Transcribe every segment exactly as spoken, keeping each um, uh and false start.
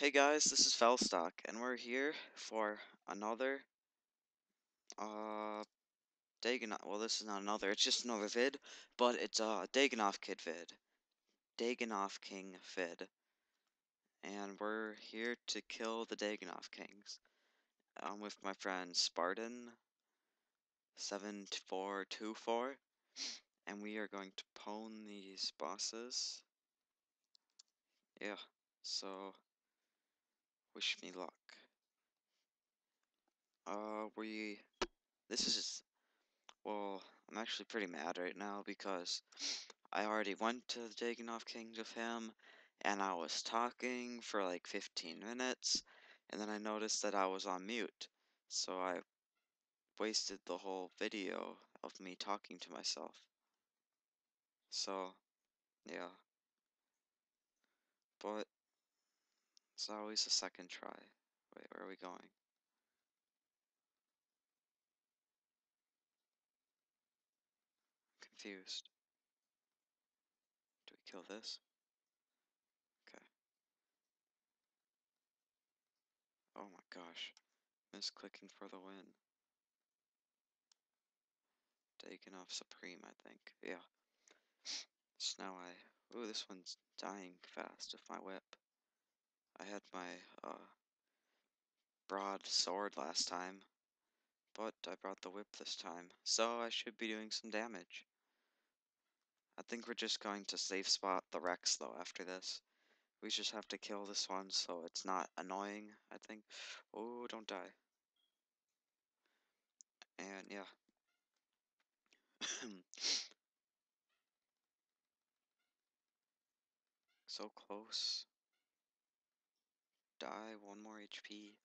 Hey guys, this is Felstock, and we're here for another, uh, Dagannoth, well this is not another, it's just another vid, but it's a Dagannoth Kid vid. Dagannoth King vid. And we're here to kill the Dagannoth Kings. I'm with my friend Spartan, seven four two four, and we are going to pwn these bosses. Yeah, so, wish me luck. Uh, we, this is Well, I'm actually pretty mad right now because I already went to the Dagannoth Kings with him, and I was talking for like fifteen minutes, and then I noticed that I was on mute, so I wasted the whole video of me talking to myself. So, yeah, but it's always a second try. Wait, where are we going? I'm confused. Do we kill this? Okay. Oh my gosh. Misclicking for the win. Dagannoth Supreme, I think. Yeah. So now I... Ooh, this one's dying fast with my whip. I had my, uh, broadsword last time, but I brought the whip this time, so I should be doing some damage. I think we're just going to safe spot the Rex, though, after this. We just have to kill this one so it's not annoying, I think. Oh, don't die. And, yeah. So close. Die, one more H P.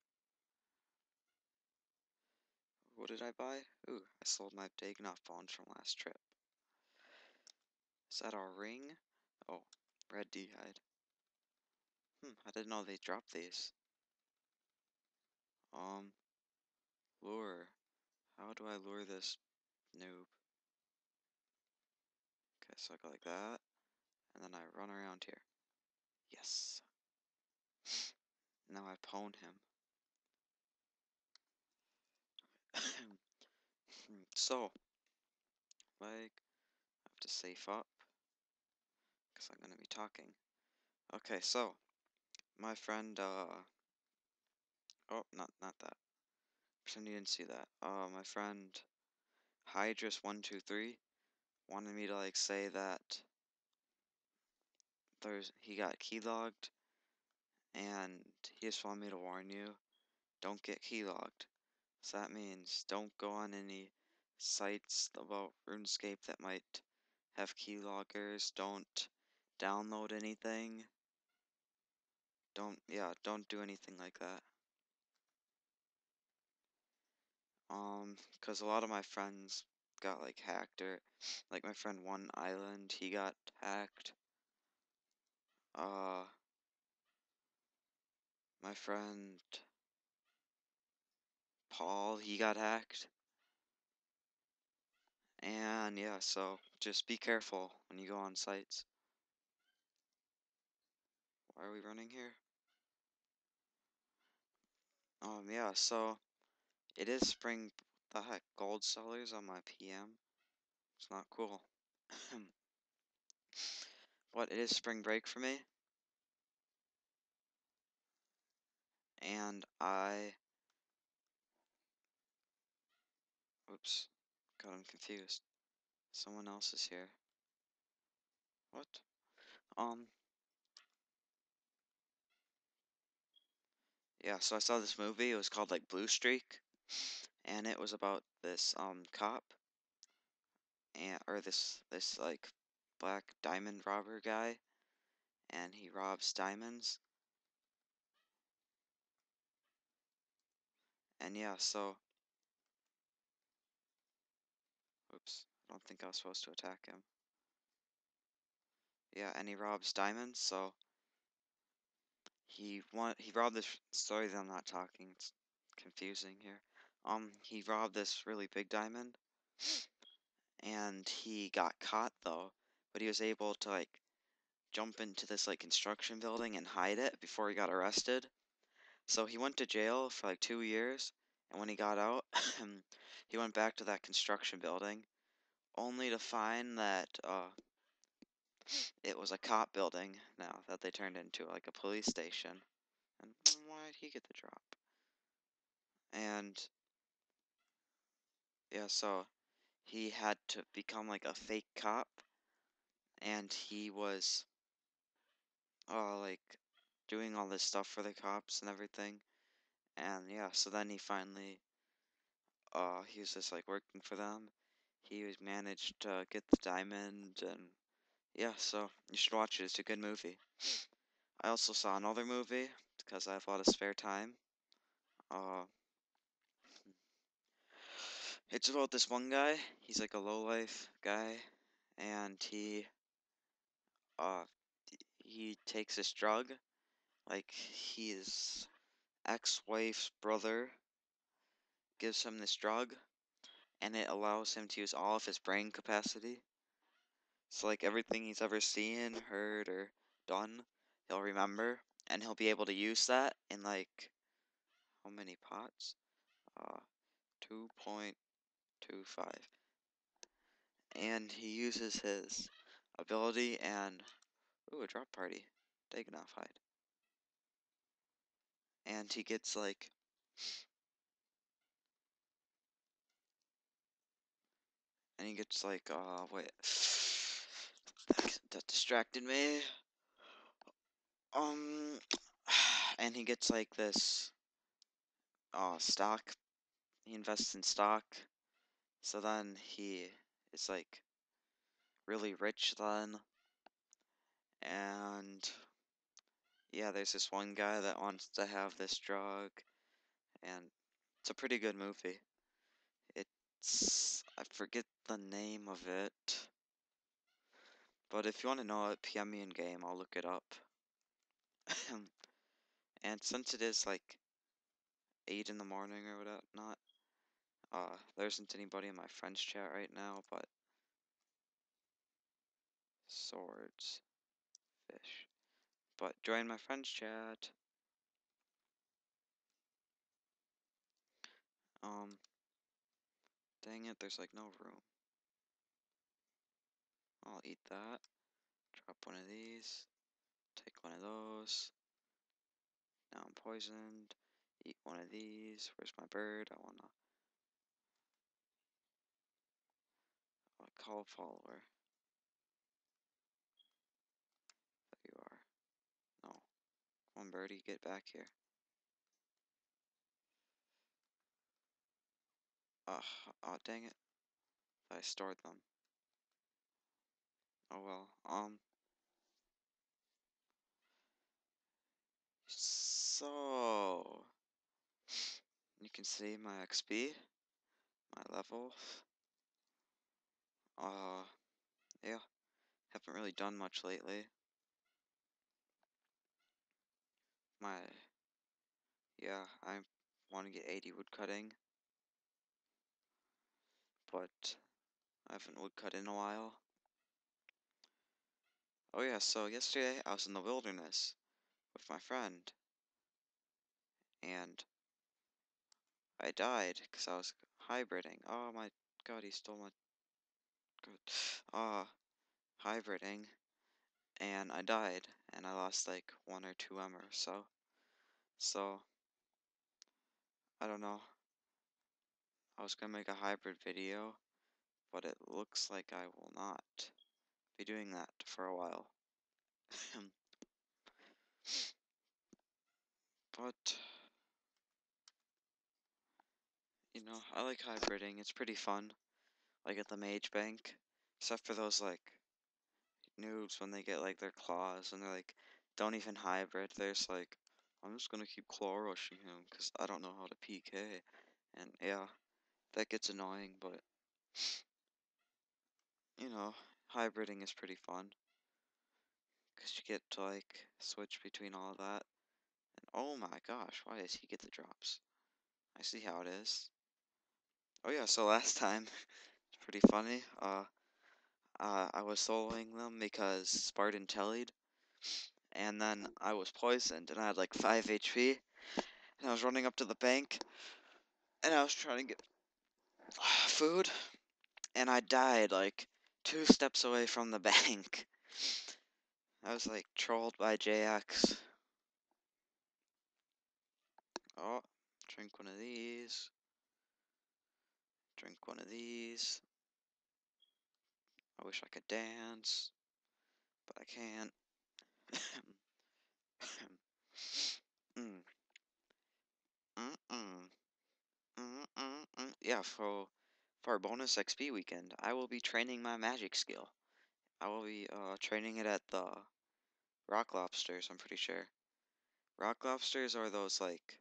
What did I buy? Ooh, I sold my Dagannoth bones from last trip. Is that our ring? Oh, red D-hide. Hmm, I didn't know they dropped these. Um, lure. How do I lure this noob? Okay, so I go like that, and then I run around here. Yes. Now I pwn him. So, like, I have to safe up, because I'm going to be talking. Okay, so, my friend, uh, oh, not, not that. Pretend you didn't see that. Uh, my friend, Hydrus one two three, wanted me to, like, say that there's, he got keylogged, and he just wanted me to warn you, don't get keylogged. So that means don't go on any sites about RuneScape that might have keyloggers. Don't download anything. Don't, yeah, don't do anything like that. Um, cause a lot of my friends got like hacked, or like my friend One Island, he got hacked. Uh, my friend Paul, he got hacked. And yeah, so just be careful when you go on sites. Why are we running here? Um, yeah, so it is spring. The heck, gold sellers on my P M. It's not cool. What, it is spring break for me, and I. Oops, got him confused. Someone else is here. What? Um. Yeah, so I saw this movie. It was called like Blue Streak, and it was about this um cop and or this this like black diamond robber guy, and he robs diamonds. And yeah, so. Oops, I don't think I was supposed to attack him. Yeah, and he robs diamonds, so he want he robbed this sorry that I'm not talking, it's confusing here. Um, he robbed this really big diamond, and he got caught though, but he was able to like jump into this like construction building and hide it before he got arrested. So he went to jail for like two years, and when he got out, he went back to that construction building, only to find that uh, it was a cop building now that they turned into like a police station. And why did he get the drop? And yeah, so he had to become like a fake cop, and he was uh like doing all this stuff for the cops and everything. And yeah, so then he finally uh he was just like working for them. He was managed to get the diamond, and yeah, so you should watch it. It's a good movie. I also saw another movie because I have a lot of spare time. Uh it's about this one guy. He's like a low life guy, and he uh he takes this drug. Like his ex-wife's brother gives him this drug, and it allows him to use all of his brain capacity. So like everything he's ever seen, heard, or done, he'll remember, and he'll be able to use that in like how many pots? Uh, two point two five. And he uses his ability and ooh, a drop party, Dagannoth hide, and he gets like and he gets like uh wait, that, that distracted me. Um, and he gets like this uh stock. He invests in stock, so then he is like really rich then. And yeah, there's this one guy that wants to have this drug, and it's a pretty good movie. It's I forget the name of it, but if you want to know it, P M me in game. I'll look it up. And since it is like eight in the morning or whatnot, uh, there isn't anybody in my friends chat right now, but swords, fish. But join my friends chat. Um, dang it, there's like no room. I'll eat that. Drop one of these. Take one of those. Now I'm poisoned. Eat one of these. Where's my bird? I wanna uh, call a follower. There you are. No. Come on, birdie, get back here. Ugh, oh, dang it. I stored them. Oh well. Um, so you can see my X P, my level. Uh, yeah, haven't really done much lately. My, yeah, I want to get eighty woodcutting, but I haven't woodcut in a while. Oh yeah, so yesterday I was in the wilderness with my friend, and I died because I was hybriding. Oh my god, he stole my good. Ah, uh, hybriding, and I died, and I lost like one or two emmer. So, so I don't know. I was gonna make a hybrid video, but it looks like I will not be doing that for a while. But you know, I like hybriding. It's pretty fun. Like at the mage bank, except for those like noobs when they get like their claws and they're like, don't even hybrid. They're just like, I'm just gonna keep claw rushing him because I don't know how to P K. And yeah, that gets annoying, but you know, hybriding is pretty fun because you get to like switch between all of that. And oh my gosh, why does he get the drops? I see how it is. Oh yeah, so last time, it's pretty funny. Uh, Uh, I was soloing them because Spartan tellied, and then I was poisoned, and I had like five H P, and I was running up to the bank, and I was trying to get food, and I died like two steps away from the bank. I was like trolled by J X. Oh, drink one of these. Drink one of these. I wish I could dance, but I can't. mm. Mm-mm. Mm-mm-mm. Yeah, for for our bonus X P weekend, I will be training my magic skill. I will be uh training it at the rock lobsters, I'm pretty sure. Rock lobsters are those like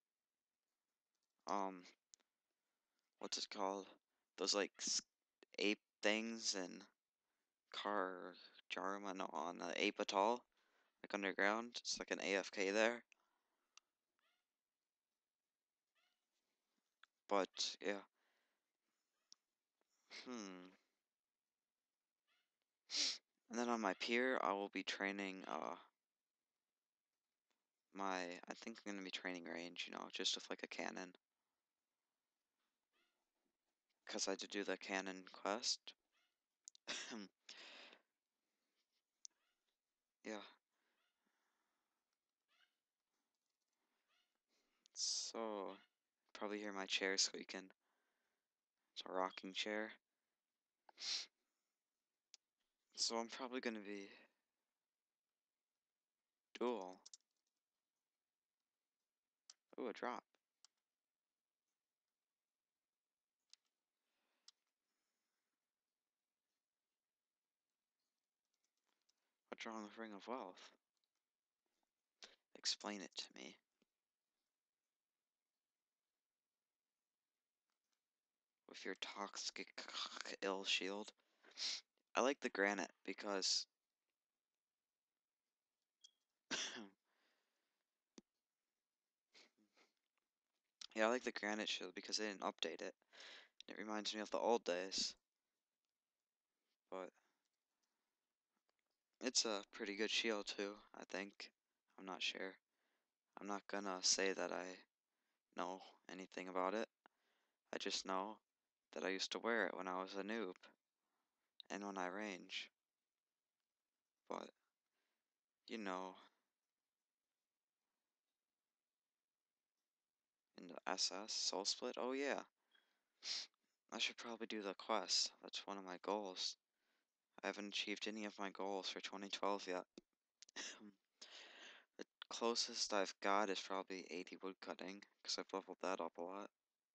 um what's it called? Those like s- ape things and car Jarma no, on the ape atoll, like underground. It's like an A F K there. But yeah. Hmm. And then on my pier, I will be training uh my I think I'm gonna be training range, you know, just with like a cannon. Cause I did do the cannon quest. Yeah. So probably hear my chair squeaking. It's a rocking chair. So I'm probably gonna be dual. Ooh, a drop. What's wrong with Ring of Wealth? Explain it to me. With your toxic ill shield. I like the granite because yeah, I like the granite shield because they didn't update it. It reminds me of the old days. But it's a pretty good shield too, I think. I'm not sure. I'm not gonna say that I know anything about it. I just know that I used to wear it when I was a noob and when I range. But, you know, in the S S, Soul Split, oh yeah. I should probably do the quest. That's one of my goals. I haven't achieved any of my goals for twenty twelve yet. The closest I've got is probably eighty woodcutting, because I've leveled that up a lot.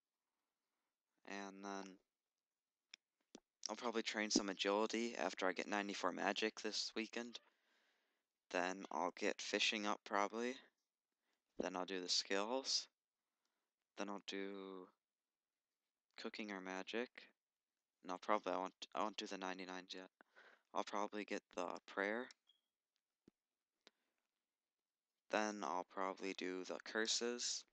And then I'll probably train some agility after I get ninety-four magic this weekend. Then I'll get fishing up probably. Then I'll do the skills. Then I'll do cooking or magic. No, probably I won't. I won't do the ninety-nines yet. I'll probably get the prayer. Then I'll probably do the curses.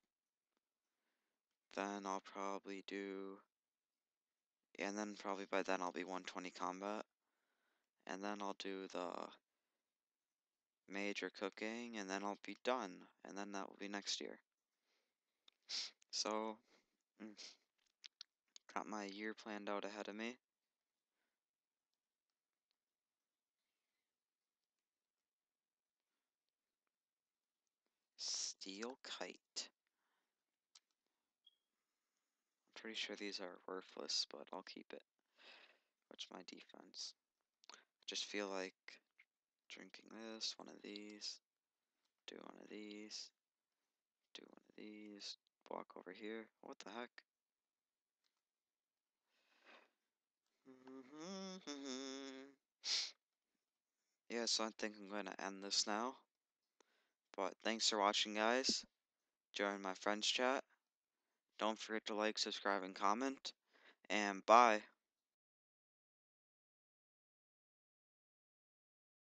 Then I'll probably do, and then probably by then I'll be one twenty combat. And then I'll do the major cooking, and then I'll be done. And then that will be next year. So, mm, got my year planned out ahead of me. Steel kite. I'm pretty sure these are worthless, but I'll keep it. What's my defense? Just feel like drinking this, one of these, do one of these, do one of these, walk over here. What the heck? Yeah, so I think I'm going to end this now. But thanks for watching, guys. Join my friends chat. Don't forget to like, subscribe, and comment. And bye.